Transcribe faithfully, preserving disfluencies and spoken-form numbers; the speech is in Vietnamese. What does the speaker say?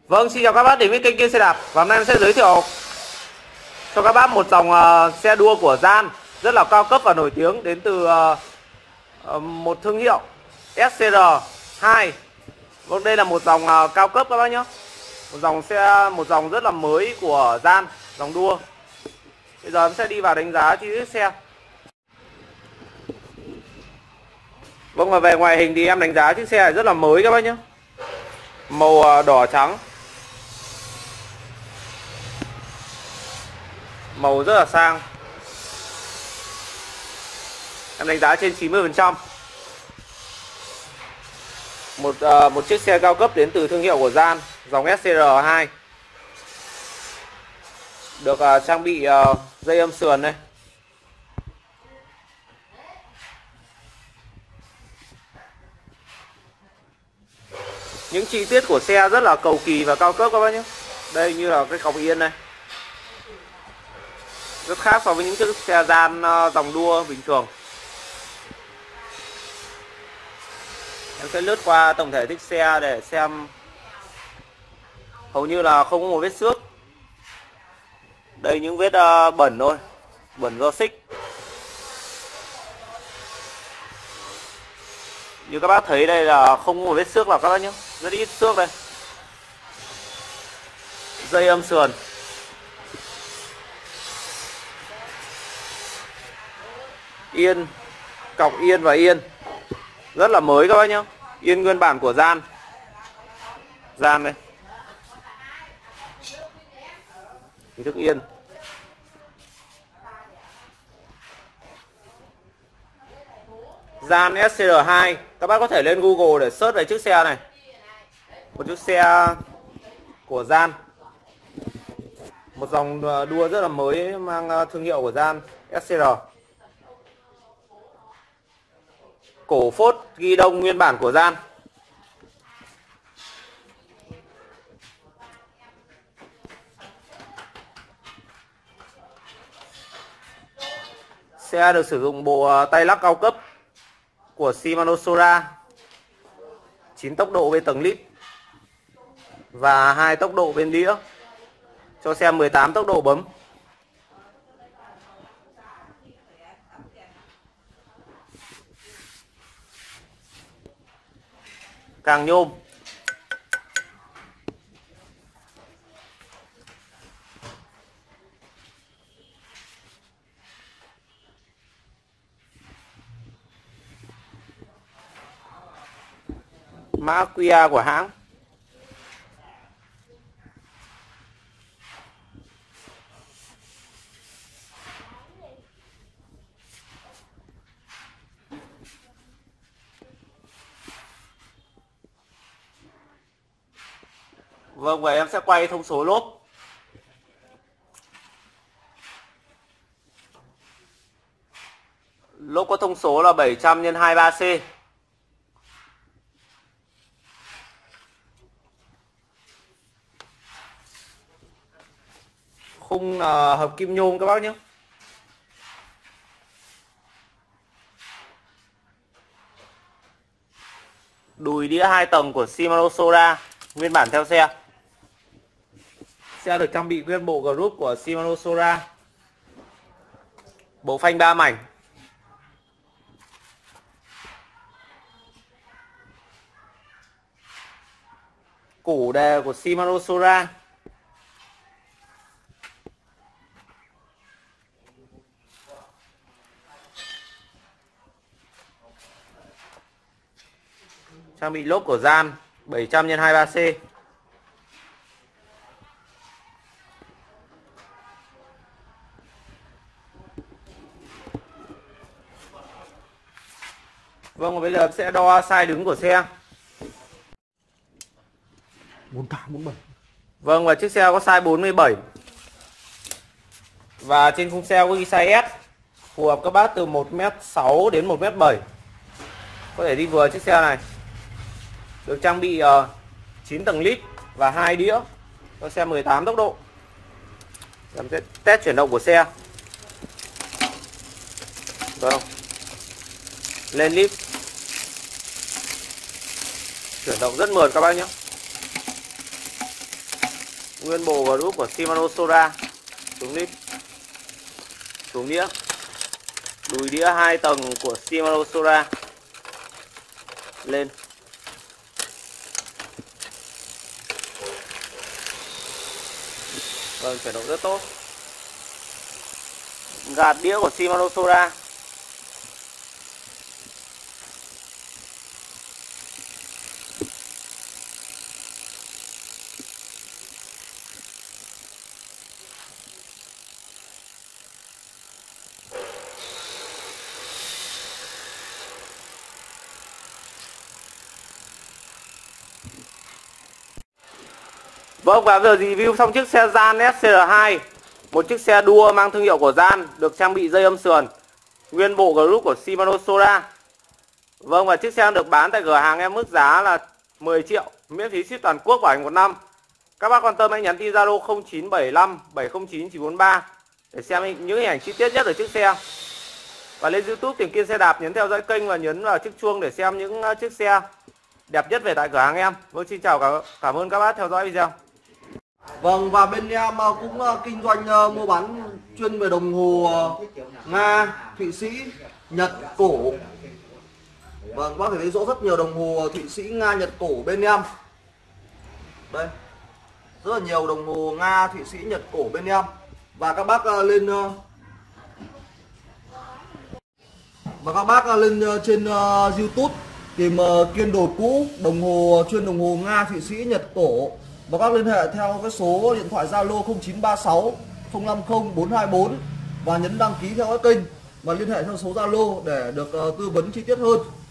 Vâng, xin chào các bác đến với kênh Kiên Xe Đạp. Và hôm nay em sẽ giới thiệu cho các bác một dòng uh, xe đua của Gian rất là cao cấp và nổi tiếng đến từ uh, uh, một thương hiệu ét xê rờ hai. Vâng, đây là một dòng uh, cao cấp các bác nhé. Một dòng xe, một dòng rất là mới của Gian, dòng đua. Bây giờ em sẽ đi vào đánh giá chi tiết xe. Vâng, và về ngoại hình thì em đánh giá chiếc xe này rất là mới các bác nhé. Màu uh, đỏ trắng, màu rất là sang. Em đánh giá trên chín mươi phần trăm. Một uh, một chiếc xe cao cấp đến từ thương hiệu của Gian, dòng ét xê rờ hai. Được uh, trang bị uh, dây âm sườn đây. Những chi tiết của xe rất là cầu kỳ và cao cấp các bác nhé. Đây như là cái cọc yên này, rất khác so với những chiếc xe Gian uh, dòng đua bình thường. Em sẽ lướt qua tổng thể tích xe để xem. Hầu như là không có một vết xước. Đây những vết uh, bẩn thôi, bẩn do xích. Như các bác thấy đây là không có một vết xước nào các bác nhé, rất ít xước đây. Dây âm sườn, yên, cọc yên và yên rất là mới các bác nhé. Yên nguyên bản của Gian. Gian đây, hình thức yên. Gian ét xê rờ hai, các bác có thể lên Google để search về chiếc xe này. Một chiếc xe của Gian, một dòng đua rất là mới mang thương hiệu của Gian ét xê rờ. Cổ phốt ghi đông nguyên bản của Gian. Xe được sử dụng bộ tay lắc cao cấp của Shimano Sora, chín tốc độ bên tầng lip và hai tốc độ bên đĩa, cho xe mười tám tốc độ bấm. Càng nhôm. Mã quy rờ của hãng. Vâng, và em sẽ quay thông số lốp. Lốp có thông số là bảy trăm nhân hai mươi ba C. Khung uh, hợp kim nhôm các bác nhé. Đùi đĩa hai tầng của Shimano Sora, nguyên bản theo xe. Xe được trang bị nguyên bộ group của Shimano Sora. Bộ phanh ba mảnh. Củ đề của Shimano Sora. Trang bị lốp của Gian bảy trăm nhân hai mươi ba C. Vâng, và bây giờ sẽ đo size đứng của xe. bốn tám, bốn bảy. Vâng, và chiếc xe có size bốn mươi bảy. Và trên khung xe có ghi size S, phù hợp các bác từ một mét sáu đến một mét bảy. Có thể đi vừa chiếc xe này. Được trang bị uh, chín tầng lip và hai đĩa, cho xe mười tám tốc độ. Em sẽ test chuyển động của xe. Vâng. Lên lip. Chuyển động rất mượt các bác nhé. Nguyên bộ group của Shimano Sora. Xuống nít. Xuống đĩa. Đùi đĩa hai tầng của Shimano Sora. Lên. Vâng, chuyển động rất tốt. Gạt đĩa của Shimano Sora. Vâng, và bây giờ review xong chiếc xe Gian ét xê rờ hai, một chiếc xe đua mang thương hiệu của Gian, được trang bị dây âm sườn, nguyên bộ group của Shimano Sora. Vâng, và chiếc xe được bán tại cửa hàng em mức giá là mười triệu, miễn phí ship toàn quốc, bảo hành một năm. Các bác quan tâm hãy nhắn tin Zalo không chín bảy lăm bảy không chín chín bốn ba để xem những hình ảnh chi tiết nhất ở chiếc xe. Và lên YouTube tìm Kiên Xe Đạp, nhấn theo dõi kênh và nhấn vào chiếc chuông để xem những chiếc xe đẹp nhất về tại cửa hàng em. Vâng, xin chào, cảm, cảm ơn các bác theo dõi video. Vâng, và bên em cũng kinh doanh mua bán chuyên về đồng hồ Nga, Thụy Sĩ, Nhật, cổ. Vâng, bác thể thấy rõ rất nhiều đồng hồ Thụy Sĩ, Nga, Nhật, cổ bên em. Đây, rất là nhiều đồng hồ Nga, Thụy Sĩ, Nhật, cổ bên em. Và các bác lên và các bác lên trên YouTube tìm Kiên Đồ Cũ, đồng hồ chuyên đồng hồ Nga, Thụy Sĩ, Nhật, cổ. Và các liên hệ theo cái số điện thoại Zalo không chín ba sáu không năm không bốn hai bốn và nhấn đăng ký theo cái kênh và liên hệ theo số Zalo để được uh, tư vấn chi tiết hơn.